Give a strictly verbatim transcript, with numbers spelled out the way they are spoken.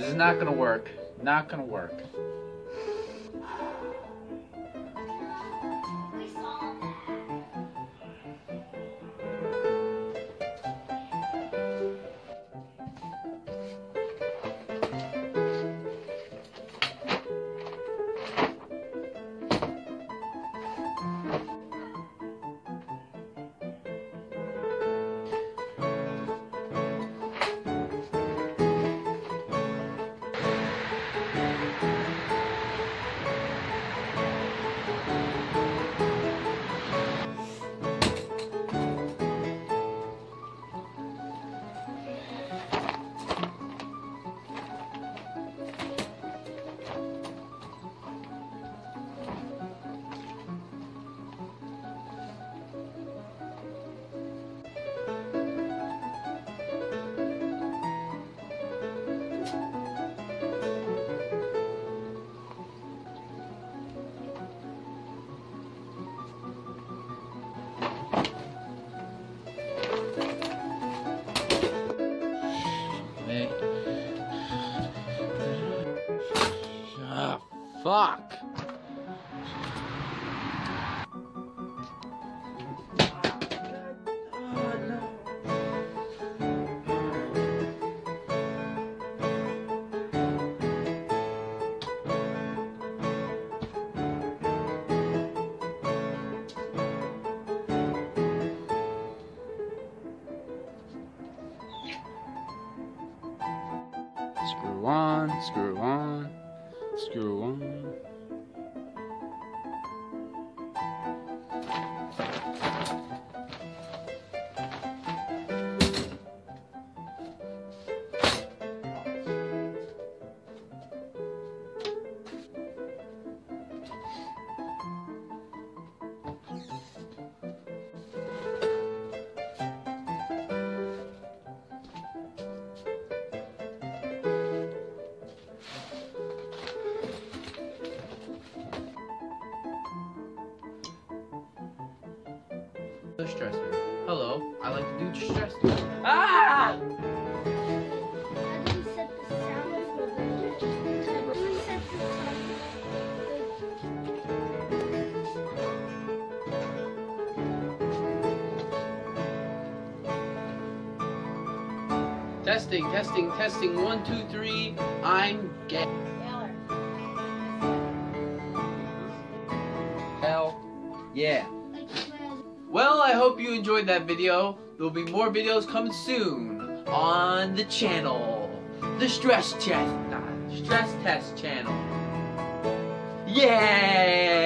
This is not gonna work. Not gonna work. We saw that. Ah, fuck. Screw on, screw on, screw on. The stressor. Hello, I like to do stressor. Ah! How do we set the sound of the budget? How do we set the sound? Testing, testing, testing. One, two, three. I'm gay. Hell yeah. Well, I hope you enjoyed that video. There'll be more videos coming soon on the channel. The Stress Test, Stress Test channel. Yeah!